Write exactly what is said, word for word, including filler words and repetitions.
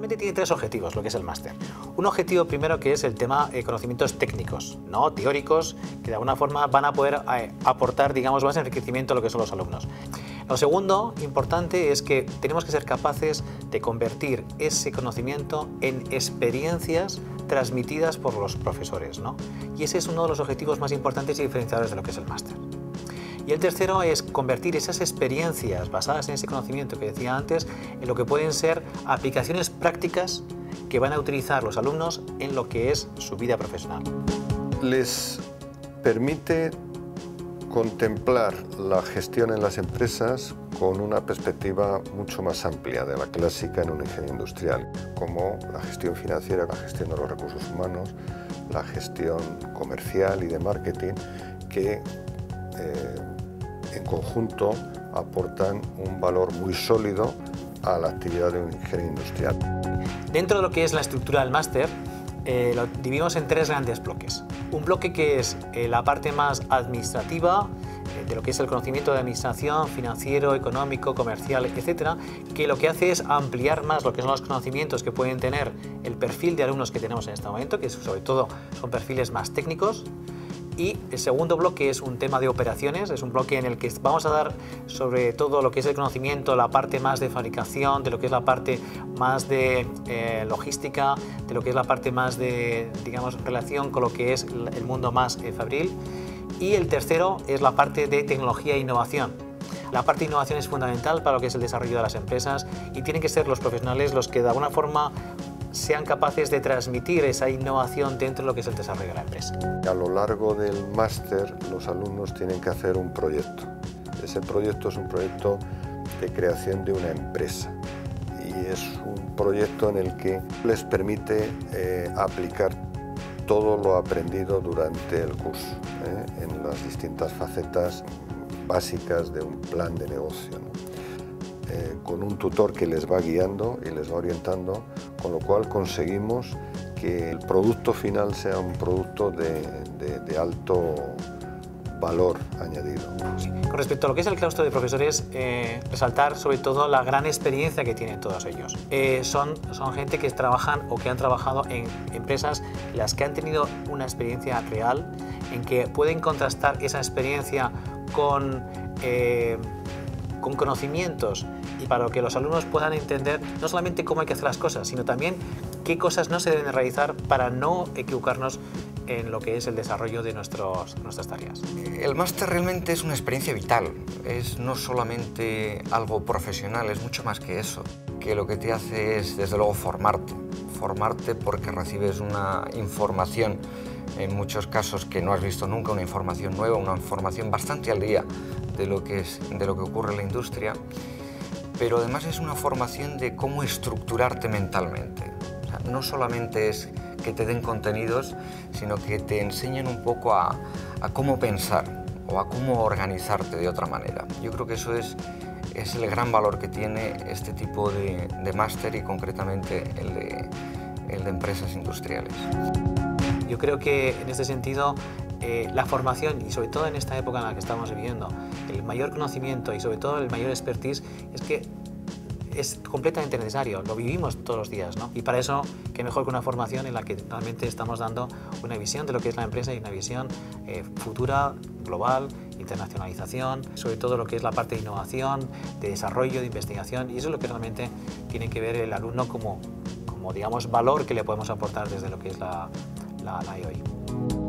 realmente tiene tres objetivos, lo que es el máster. Un objetivo primero que es el tema de conocimientos técnicos, no teóricos, que de alguna forma van a poder eh, aportar, digamos, más enriquecimiento a lo que son los alumnos. Lo segundo importante es que tenemos que ser capaces de convertir ese conocimiento en experiencias transmitidas por los profesores, ¿no? Y ese es uno de los objetivos más importantes y diferenciadores de lo que es el máster. Y el tercero es convertir esas experiencias basadas en ese conocimiento que decía antes en lo que pueden ser aplicaciones prácticas que van a utilizar los alumnos en lo que es su vida profesional. Les permite contemplar la gestión en las empresas con una perspectiva mucho más amplia de la clásica en un ingeniero industrial, como la gestión financiera, la gestión de los recursos humanos, la gestión comercial y de marketing, que eh, en conjunto aportan un valor muy sólido a la actividad de un ingeniero industrial. Dentro de lo que es la estructura del máster, eh, lo dividimos en tres grandes bloques. Un bloque que es eh, la parte más administrativa, eh, de lo que es el conocimiento de administración, financiero, económico, comercial, etcétera, que lo que hace es ampliar más lo que son los conocimientos que pueden tener el perfil de alumnos que tenemos en este momento, que sobre todo son perfiles más técnicos. Y el segundo bloque es un tema de operaciones, es un bloque en el que vamos a dar sobre todo lo que es el conocimiento, la parte más de fabricación, de lo que es la parte más de eh, logística, de lo que es la parte más de, digamos, relación con lo que es el mundo más eh, fabril. Y el tercero es la parte de tecnología e innovación. La parte de innovación es fundamental para lo que es el desarrollo de las empresas y tienen que ser los profesionales los que de alguna forma sean capaces de transmitir esa innovación dentro de lo que es el desarrollo de la empresa. A lo largo del máster, los alumnos tienen que hacer un proyecto. Ese proyecto es un proyecto de creación de una empresa y es un proyecto en el que les permite eh, aplicar todo lo aprendido durante el curso, ¿eh? en las distintas facetas básicas de un plan de negocio, ¿no? Eh, con un tutor que les va guiando y les va orientando, con lo cual conseguimos que el producto final sea un producto de, de, de alto valor añadido. Sí. Con respecto a lo que es el claustro de profesores, eh, resaltar sobre todo la gran experiencia que tienen todos ellos. Eh, son, son gente que trabajan o que han trabajado en empresas las que han tenido una experiencia real, en que pueden contrastar esa experiencia con, eh, con conocimientos y para que los alumnos puedan entender no solamente cómo hay que hacer las cosas, sino también qué cosas no se deben realizar para no equivocarnos en lo que es el desarrollo de nuestros, nuestras tareas. El máster realmente es una experiencia vital, es no solamente algo profesional, es mucho más que eso, que lo que te hace es desde luego formarte, formarte porque recibes una información, en muchos casos que no has visto nunca, una información nueva, una información bastante al día de lo que, es, de lo que ocurre en la industria, pero además es una formación de cómo estructurarte mentalmente. O sea, no solamente es que te den contenidos, sino que te enseñen un poco a, a cómo pensar o a cómo organizarte de otra manera. Yo creo que eso es, es el gran valor que tiene este tipo de, de máster y concretamente el de, el de empresas industriales. Yo creo que en este sentido eh, la formación y sobre todo en esta época en la que estamos viviendo, el mayor conocimiento y sobre todo el mayor expertise es que es completamente necesario, lo vivimos todos los días, ¿no? Y para eso, qué mejor que una formación en la que realmente estamos dando una visión de lo que es la empresa y una visión eh, futura, global, internacionalización, sobre todo lo que es la parte de innovación, de desarrollo, de investigación, y eso es lo que realmente tiene que ver el alumno como, como digamos, valor que le podemos aportar desde lo que es la, la, la I O I.